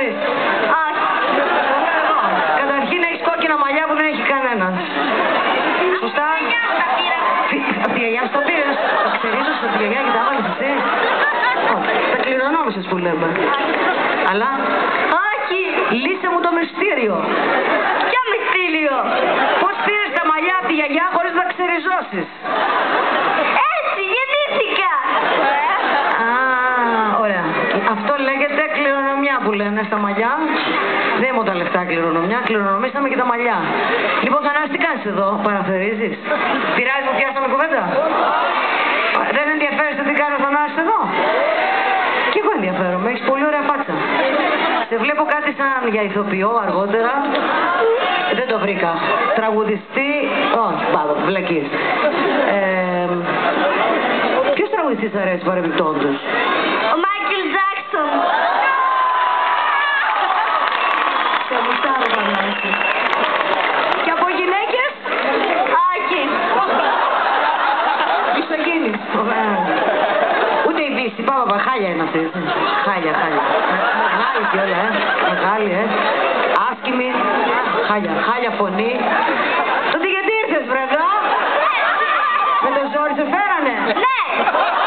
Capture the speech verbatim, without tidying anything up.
δεις. Καταρχήν έχεις κόκκινα μαλλιά που δεν έχει κανένας. Σωστά. Απ' τη γιαγιά σου τα πήρες. Τα ξερίζεις από τη γιαγιά και τα έβαλες εσύ. Τα κληρονόμησες που λέμε. Αλλά... Όχι. Λύσε μου το μυστήριο. Ποιο μυστήριο? Πώς πήρες τα μαλλιά από τη γιαγιά χωρίς να τα ξεριζώσεις? Έτσι γεννήθηκα. Α, ωραία. Αυτό λέγεται κληρονομιά που λένε στα μαλλιά. Δεν μου τα λεφτά κληρονομιά, κληρονομήσαμε και τα μαλλιά. Λοιπόν, Θανάση, τι κάνεις εδώ, παραφερίζεις? Πειράζει που πιάσαμε κουβέντα? Δεν ενδιαφέρεσαι τι κάνει ο Θανάσης εδώ? Κι εγώ ενδιαφέρομαι, έχεις πολύ ωραία φάτσα. Σε βλέπω κάτι σαν για ηθοποιό αργότερα. Δεν το βρήκα. Τραγουδιστή... Όχι, πάμε, βλακίες. Ε, ποιος τραγουδιστής αρέσει παρεμπιπτόντως? Ο Μάικλ Τζάκσον. Σε μουστάρω, Θανάση. Και από γυναίκες? Όχι. Μισογίνης. Ούτε η Δύση, πάμε, πάμε, χάλια είναι αυτή. Χάλια, χάλια. Μεγάλη και όλα, ε. Μεγάλη, ε. Άσκημη. Χάλια, χάλια φωνή. Τότε γιατί ήρθες, βρεδά? Με το ζόρι σε φέρανε? Ναι.